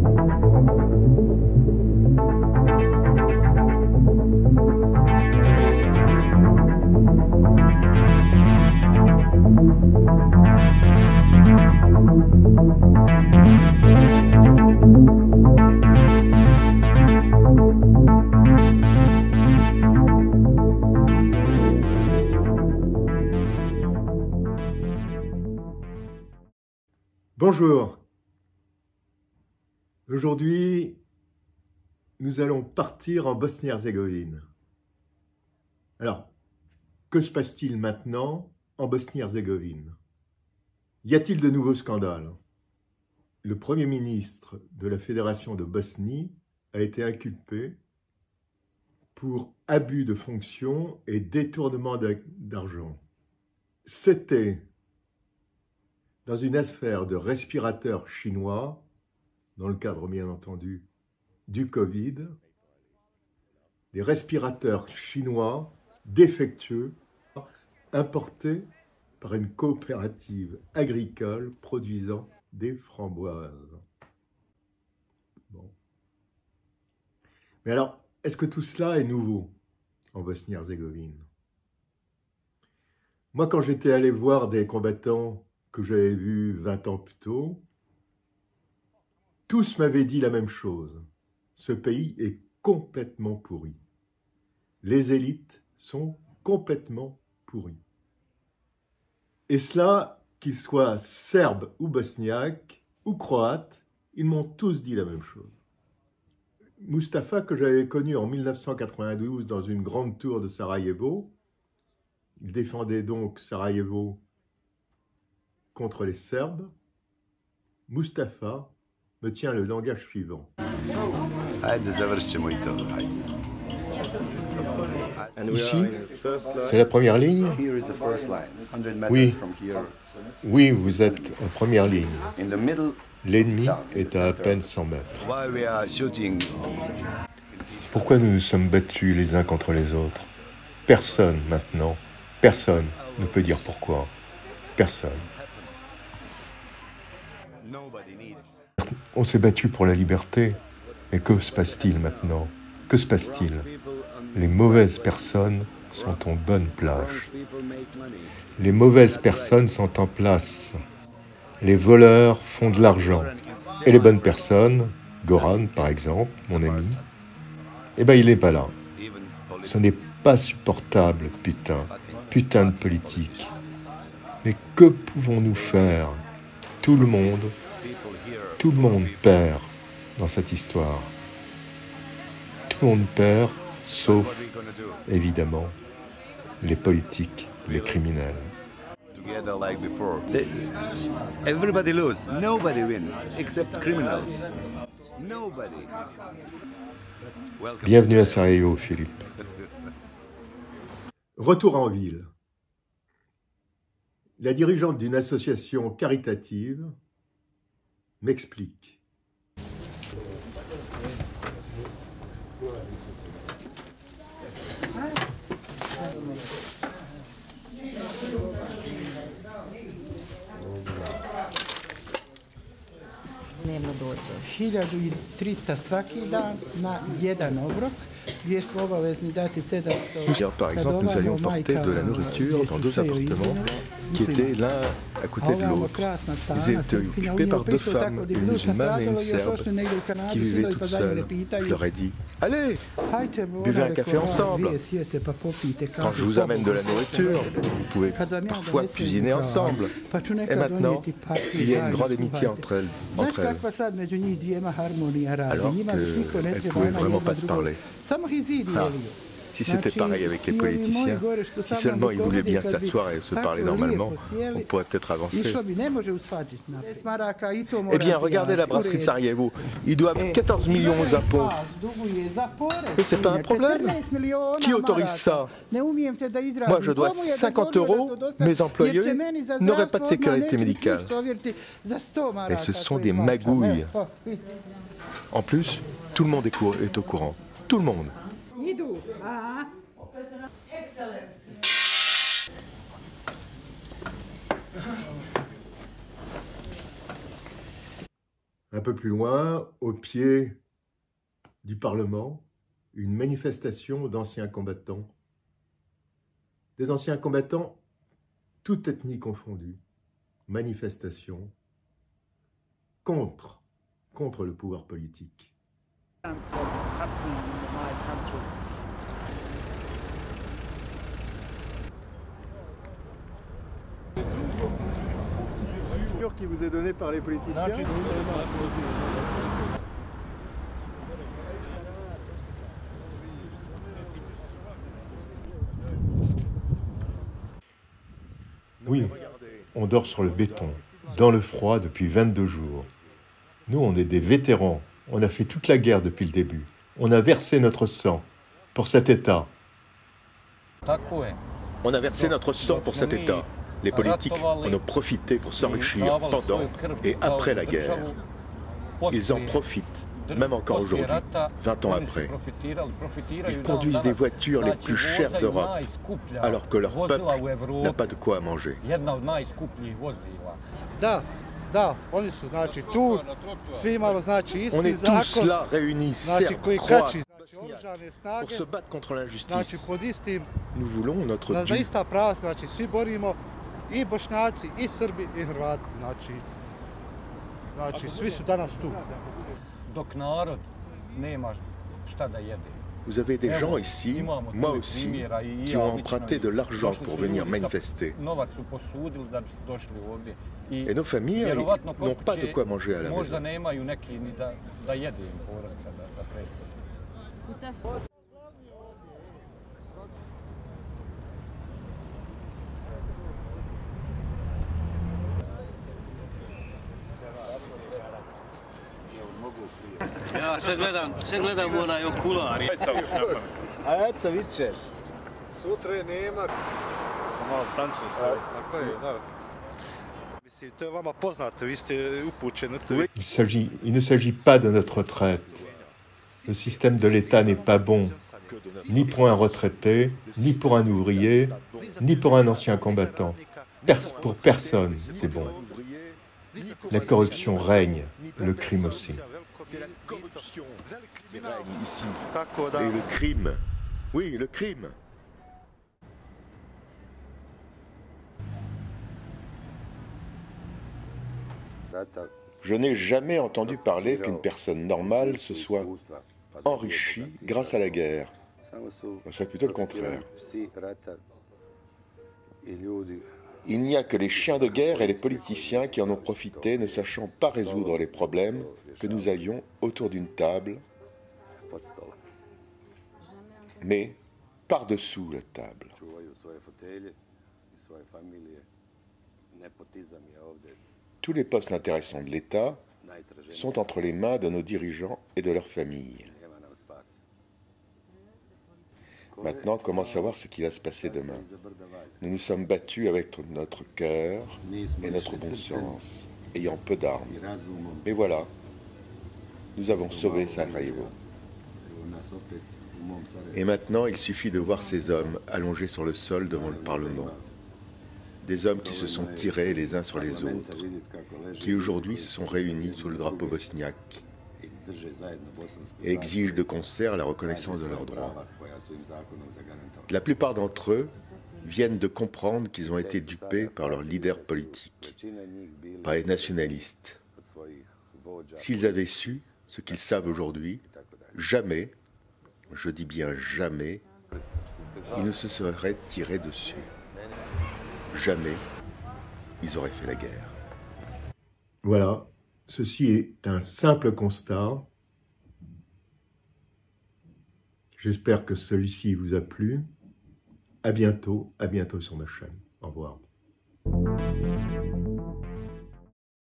Bonjour. Aujourd'hui, nous allons partir en Bosnie-Herzégovine. Alors, que se passe-t-il maintenant en Bosnie-Herzégovine? Y a-t-il de nouveaux scandales? Le Premier ministre de la Fédération de Bosnie a été inculpé pour abus de fonction et détournement d'argent. C'était dans une affaire de respirateurs chinois, dans le cadre bien entendu du Covid, des respirateurs chinois défectueux importés par une coopérative agricole produisant des framboises. Bon. Mais alors, est-ce que tout cela est nouveau en Bosnie-Herzégovine? Moi, quand j'étais allé voir des combattants que j'avais vus 20 ans plus tôt, tous m'avaient dit la même chose. Ce pays est complètement pourri. Les élites sont complètement pourries. Et cela, qu'ils soient serbes ou bosniaques ou croates, ils m'ont tous dit la même chose. Mustapha, que j'avais connu en 1992 dans une grande tour de Sarajevo, il défendait donc Sarajevo contre les Serbes. Mustapha me tient le langage suivant. Ici, c'est la première ligne? Oui. Oui, vous êtes en première ligne. L'ennemi est à peine 100 mètres. Pourquoi nous nous sommes battus les uns contre les autres? Personne maintenant, personne ne peut dire pourquoi. Personne. On s'est battu pour la liberté, mais que se passe-t-il maintenant? Que se passe-t-il? Les mauvaises personnes sont en bonne plage. Les mauvaises personnes sont en place. Les voleurs font de l'argent. Et les bonnes personnes, Goran par exemple, mon ami, eh ben il n'est pas là. Ce n'est pas supportable, putain. Putain de politique. Mais que pouvons-nous faire? Tout le monde perd dans cette histoire. Tout le monde perd, sauf, évidemment, les politiques, les criminels. Everybody lose, nobody win, except criminals. Nobody. Bienvenue à Sarajevo, Philippe. Retour en ville. La dirigeante d'une association caritative m'explique. Dnevno dođe. 1300 svaki dan na jedan obrok. Par exemple, nous allions porter de la nourriture dans deux appartements qui étaient l'un à côté de l'autre. Ils étaient occupés par deux femmes, une musulmane et une serbe, qui vivaient toutes seules. Je leur ai dit, allez, buvez un café ensemble. Quand je vous amène de la nourriture, vous pouvez parfois cuisiner ensemble. Et maintenant, il y a une grande amitié entre elles. Alors qu'elles ne pouvaient vraiment pas se parler. Ah, si c'était pareil avec les politiciens, si seulement ils voulaient bien s'asseoir et se parler normalement, on pourrait peut-être avancer. Eh bien, regardez la brasserie de Sarajevo. Ils doivent 14 millions aux impôts. Mais c'est pas un problème. Qui autorise ça? Moi, je dois 50 €. Mes employés n'auraient pas de sécurité médicale. Mais ce sont des magouilles. En plus, tout le monde est au courant. Tout le monde. Un peu plus loin, au pied du Parlement, une manifestation d'anciens combattants. Des anciens combattants, toute ethnie confondue. Manifestation contre le pouvoir politique. Qui vous est donné par les politiciens. Oui, on dort sur le béton, dans le froid depuis 22 jours. Nous, on est des vétérans. On a fait toute la guerre depuis le début. On a versé notre sang pour cet État. On a versé notre sang pour cet État. Les politiques en ont profité pour s'enrichir pendant et après la guerre. Ils en profitent, même encore aujourd'hui, 20 ans après. Ils conduisent des voitures les plus chères d'Europe, alors que leur peuple n'a pas de quoi manger. On est tous là réunis, Serbes, Croates, pour se battre contre l'injustice. Nous voulons notre dû. I Bošnjaci, i Srbi, i Hrvati, znači svi su danas tu. Dok narod nema šta da jede. Vous avez des gens ici, moi aussi, qui ont emprunté de l'argent pour venir manifester. Et nos familles n'ont pas de quoi manger à la maison. Ja sve gledam onaj okular. A eto, viče. Sutra je nema. Malo francusko. Tako je, da. Mislim, to je vama poznato, vi ste upućeni. Il ne s'agit pas de notre retraite. Le système de l'État n'est pas bon, ni pour un retraité, ni pour un ouvrier, ni pour un ancien combattant. Pour personne, c'est bon. La corruption règne, le crime aussi. C'est la corruption qui règne ici. Et le crime. Oui, le crime. Je n'ai jamais entendu parler qu'une personne normale se soit enrichie grâce à la guerre. Ce serait plutôt le contraire. Il n'y a que les chiens de guerre et les politiciens qui en ont profité, ne sachant pas résoudre les problèmes que nous avions autour d'une table, mais par-dessous la table. Tous les postes intéressants de l'État sont entre les mains de nos dirigeants et de leurs familles. Maintenant, comment savoir ce qui va se passer demain? Nous nous sommes battus avec notre cœur et notre bon sens, ayant peu d'armes. Mais voilà, nous avons sauvé Sarajevo. Et maintenant, il suffit de voir ces hommes allongés sur le sol devant le Parlement. Des hommes qui se sont tirés les uns sur les autres, qui aujourd'hui se sont réunis sous le drapeau bosniaque et exigent de concert la reconnaissance de leurs droits. La plupart d'entre eux viennent de comprendre qu'ils ont été dupés par leurs leaders politiques, par les nationalistes. S'ils avaient su ce qu'ils savent aujourd'hui, jamais, je dis bien jamais, ils ne se seraient tirés dessus. Jamais, ils auraient fait la guerre. Voilà, ceci est un simple constat. J'espère que celui-ci vous a plu. À bientôt sur ma chaîne. Au revoir.